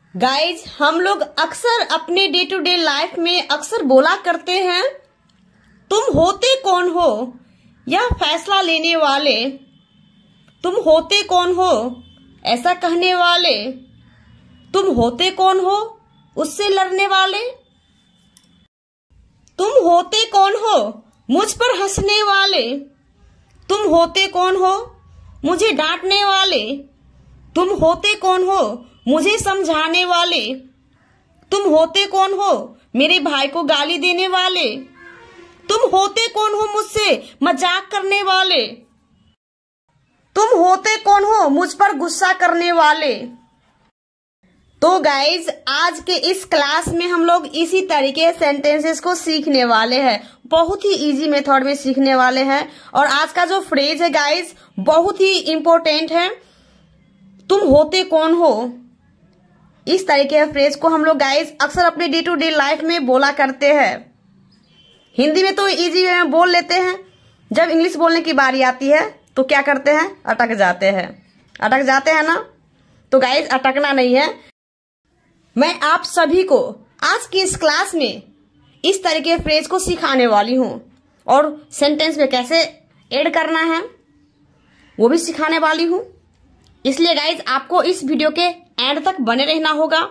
Guys, हम लोग अक्सर अपने डे टू डे लाइफ में अक्सर बोला करते हैं, तुम होते कौन हो यह फैसला लेने वाले। तुम होते कौन हो ऐसा कहने वाले। तुम होते कौन हो उससे लड़ने वाले। तुम होते कौन हो मुझ पर हंसने वाले। तुम होते कौन हो मुझे डांटने वाले। तुम होते कौन हो मुझे समझाने वाले। तुम होते कौन हो मेरे भाई को गाली देने वाले। तुम होते कौन हो मुझसे मजाक करने वाले। तुम होते कौन हो मुझ पर गुस्सा करने वाले। तो गाइज, आज के इस क्लास में हम लोग इसी तरीके सेंटेंसेस को सीखने वाले हैं। बहुत ही इजी मेथड में सीखने वाले हैं। और आज का जो फ्रेज है गाइज, बहुत ही इंपॉर्टेंट है। तुम होते कौन हो, इस तरीके के फ्रेज को हम लोग गाइज अक्सर अपने डे टू डे लाइफ में बोला करते हैं। हिंदी में तो इजी वे में बोल लेते हैं, जब इंग्लिश बोलने की बारी आती है तो क्या करते हैं, अटक जाते हैं। अटक जाते हैं ना, तो गाइज अटकना नहीं है। मैं आप सभी को आज की इस क्लास में इस तरीके के फ्रेज को सिखाने वाली हूं और सेंटेंस में कैसे ऐड करना है वो भी सिखाने वाली हूं। इसलिए गाइज आपको इस वीडियो के एंड तक बने रहना होगा।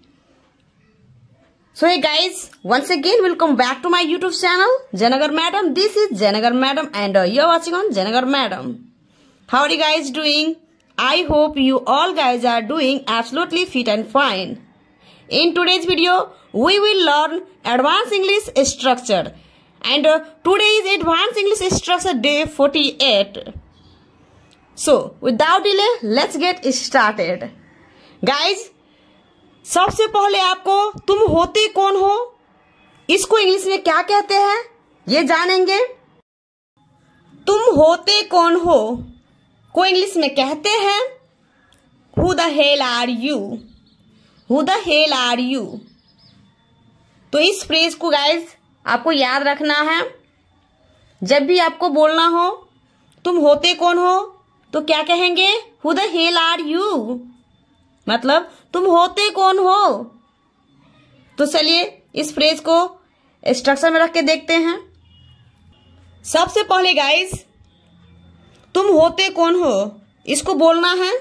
So hey guys, once again welcome back to my YouTube channel Jayanagar Madam. This is Jayanagar Madam and you're watching on Jayanagar Madam. How are you guys doing? I hope you all guys are doing absolutely fit and fine. In today's video, we will learn Advanced English Structure and today is Advanced English Structure Day 48. So without delay, let's get started. Guys, सबसे पहले आपको तुम होते कौन हो इसको English में क्या कहते हैं ये जानेंगे। तुम होते कौन हो को इंग्लिश में कहते हैं Who the hell are you? Who the hell are you? तो इस फ्रेज को गाइज आपको याद रखना है। जब भी आपको बोलना हो तुम होते कौन हो तो क्या कहेंगे, Who the hell are you? मतलब तुम होते कौन हो। तो चलिए इस फ्रेज को स्ट्रक्चर में रख के देखते हैं। सबसे पहले गाइस, तुम होते कौन हो इसको बोलना है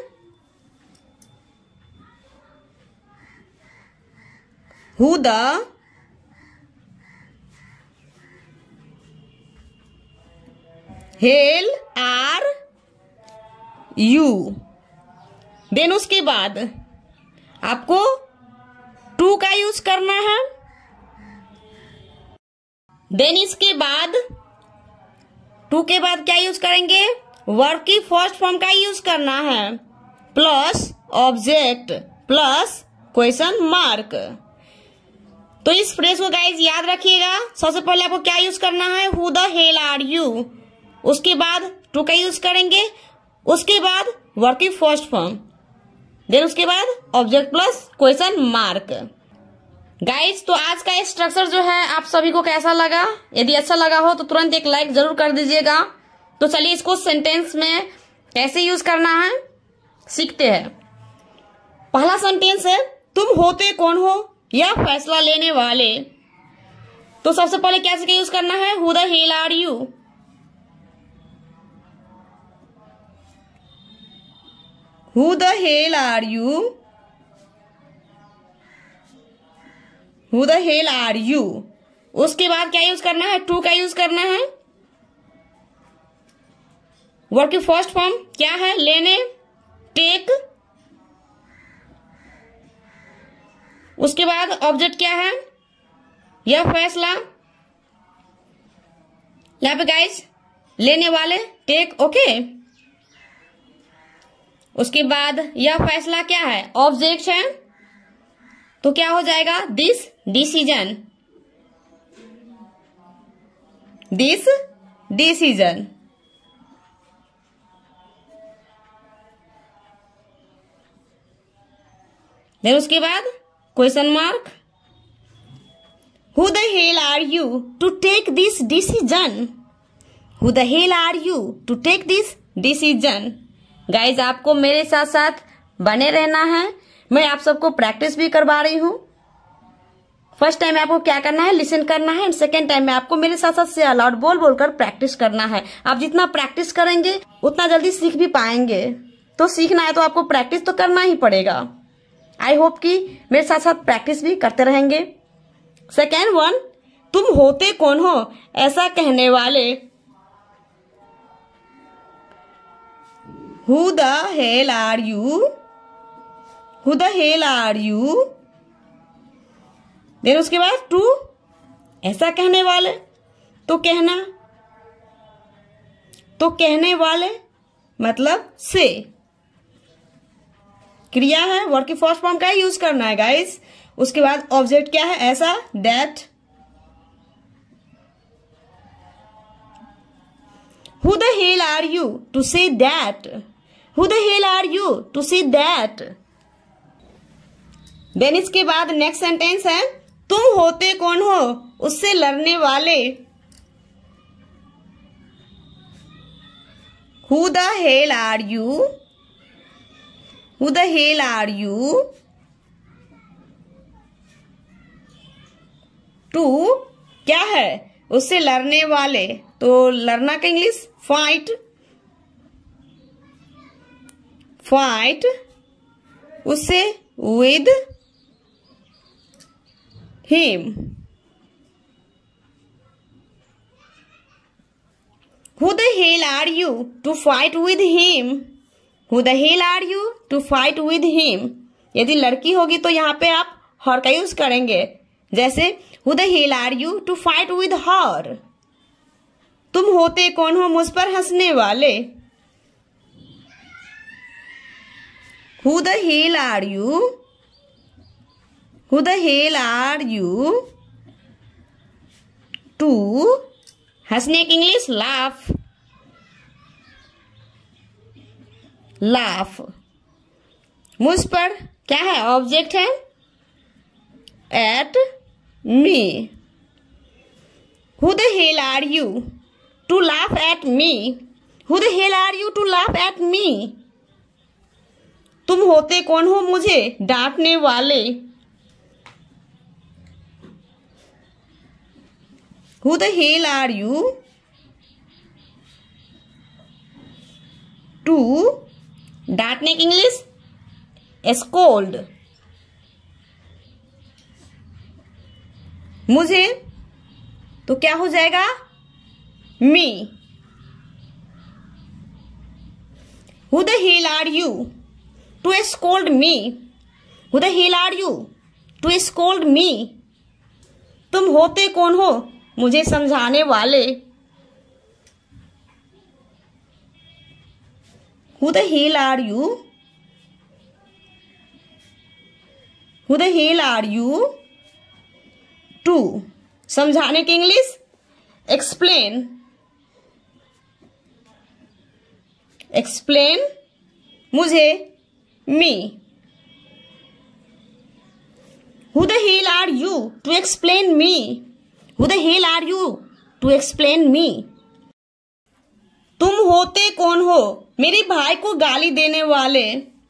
Who the hell are you? Then उसके बाद आपको टू का यूज करना है। देन इसके बाद टू के बाद क्या यूज करेंगे, वर्ब की फर्स्ट फॉर्म का यूज करना है plus object plus question mark. तो इस फ्रेज को गाइज याद रखिएगा। सबसे पहले आपको क्या यूज करना है, Who the hell are you? उसके बाद टू का यूज करेंगे, उसके बाद वर्ब की फर्स्ट फॉर्म, देन उसके बाद object plus question mark. Guys, तो आज का स्ट्रक्चर जो है आप सभी को कैसा लगा? यदि अच्छा लगा हो तो तुरंत एक लाइक जरूर कर दीजिएगा। तो चलिए इसको सेंटेंस में कैसे यूज करना है सीखते हैं। पहला सेंटेंस है तुम होते कौन हो या फैसला लेने वाले। तो सबसे पहले कैसे यूज करना है, Who the hell are you? Who the hell are you? Who the hell are you? उसके बाद क्या यूज करना है, टू का यूज करना है। वर्ब की फर्स्ट फॉर्म क्या है, लेने, टेक। उसके बाद ऑब्जेक्ट क्या है, यह फैसला। यहां पे गाइस लेने वाले टेक, ओके। उसके बाद यह फैसला क्या है, ऑब्जेक्ट है, तो क्या हो जाएगा, this decision. This decision. Then उसके बाद question mark. Who the hell are you to take this decision? Who the hell are you to take this decision? Guys आपको मेरे साथ साथ बने रहना है। मैं आप सबको प्रैक्टिस भी करवा रही हूँ। फर्स्ट टाइम में आपको क्या करना है, लिसन करना है, एंड सेकेंड टाइम में आपको मेरे साथ साथ से अलाउड बोल बोलकर प्रैक्टिस करना है। आप जितना प्रैक्टिस करेंगे उतना जल्दी सीख भी पाएंगे। तो सीखना है तो आपको प्रैक्टिस तो करना ही पड़ेगा। आई होप कि मेरे साथ साथ प्रैक्टिस भी करते रहेंगे। सेकेंड वन, तुम होते कौन हो ऐसा कहने वाले। Who the hell are you? Who the hell are you? Then उसके बाद टू, ऐसा कहने वाले, तो कहना, तो कहने वाले मतलब से क्रिया है, वर्ब की फर्स्ट फॉर्म का ही यूज करना है गाइस। उसके बाद ऑब्जेक्ट क्या है, ऐसा, that. Who the hell are you to say that? Who the hell are you to say that? Then इसके बाद नेक्स्ट सेंटेंस है, तुम होते कौन हो उससे लड़ने वाले। Who the hell are you? Who the hell are you? To क्या है, उससे लड़ने वाले, तो लड़ना का इंग्लिश फाइट, फाइट, उससे with him. Who the hell are you to fight with him? Who the hell are you to fight with him? यदि लड़की होगी तो यहाँ पे आप हर का यूज करेंगे, जैसे Who the hell are you to fight with her? तुम होते कौन हो मुझ पर हंसने वाले। Who the hell are you? Who the hell are you to हंसने की इंग्लिश लाफ, लाफ। मुझ पर क्या है, ऑब्जेक्ट है, at me. Who the hell are you to laugh at me? Who the hell are you to laugh at me? तुम होते कौन हो मुझे डांटने वाले। Who the hell are you to डांटने की इंग्लिश scold, मुझे तो क्या हो जाएगा, मी। Who the hell are you to scold me? Who the hell are you to scold me? तुम होते कौन हो मुझे समझाने वाले। Who the hell are you? Who the hell are you to समझाने की इंग्लिश एक्सप्लेन, एक्सप्लेन, मुझे मी। Who the hell are you to explain me? Who the hell are you to explain me? तुम होते कौन हो मेरे भाई को गाली देने वाले।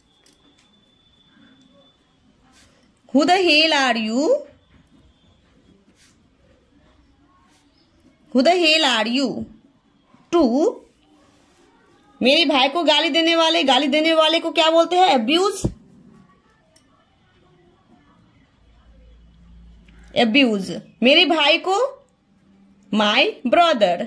Who the hell are you? Who the hell are you to मेरे भाई को गाली देने वाले, गाली देने वाले को क्या बोलते हैं, अब्यूज, अब्यूज। मेरे भाई को my brother.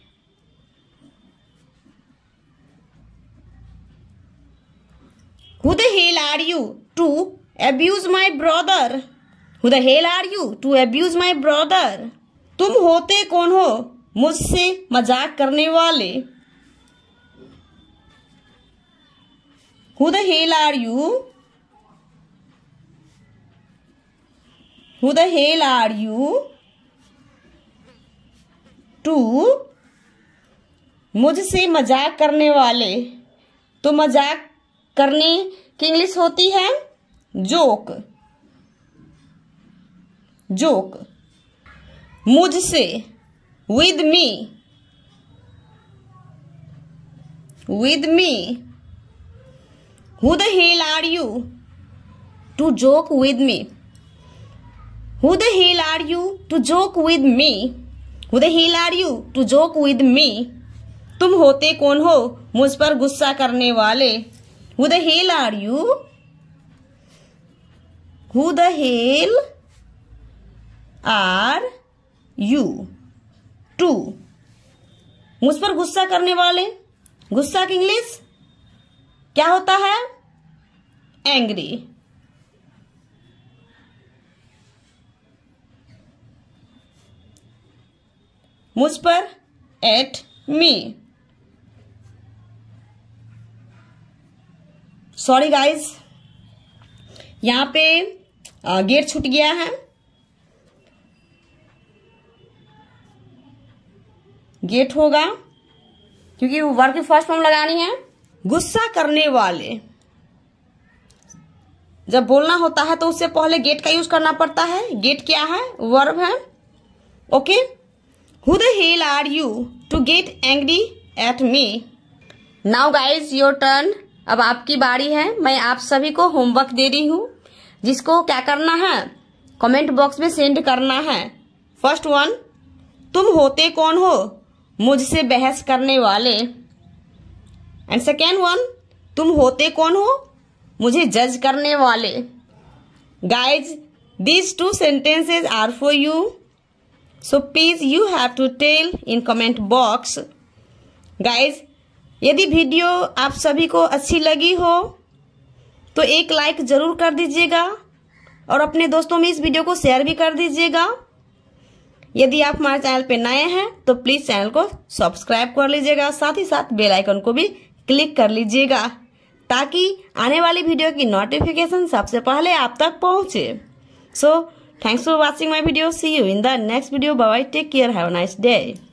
Who the hell are you to abuse my brother? Who the hell are you to abuse my brother? तुम होते कौन हो मुझसे मजाक करने वाले। Who the hell are you? Who the hell are you to मुझसे मजाक करने वाले। तो मजाक करने की इंग्लिश होती है जोक, जोक। मुझसे with me, with me। Who the hell are you to joke with me? Who the hell are you to joke with me? Who the hell are you to joke with me? तुम होते कौन हो मुझ पर गुस्सा करने वाले? Who the hell are you? Who the hell are you to मुझ पर गुस्सा करने वाले? गुस्सा की इंग्लिश क्या होता है? एंग्री। मुझ पर एट मी। सॉरी गाइज, यहां पे गेट छूट गया है। गेट होगा क्योंकि वर्ब की फर्स्ट फॉर्म लगानी है। गुस्सा करने वाले जब बोलना होता है तो उससे पहले गेट का यूज करना पड़ता है। गेट क्या है? वर्ब है। Okay, who the hell are you to get angry at me? Now guys your turn. अब आपकी बारी है। मैं आप सभी को होमवर्क दे रही हूं जिसको क्या करना है, कमेंट बॉक्स में सेंड करना है। फर्स्ट वन, तुम होते कौन हो मुझसे बहस करने वाले? एंड सेकेंड वन, तुम होते कौन हो मुझे जज करने वाले? Guys these two sentences are for you, so please you have to tell in comment box. Guys यदि वीडियो आप सभी को अच्छी लगी हो तो एक लाइक जरूर कर दीजिएगा और अपने दोस्तों में इस वीडियो को शेयर भी कर दीजिएगा। यदि आप हमारे चैनल पे नए हैं तो प्लीज चैनल को सब्सक्राइब कर लीजिएगा, साथ ही साथ बेल आइकन को भी क्लिक कर लीजिएगा ताकि आने वाली वीडियो की नोटिफिकेशन सबसे पहले आप तक पहुंचे। So thanks for watching my video. See you in the next video. Bye bye, take care, have a nice day.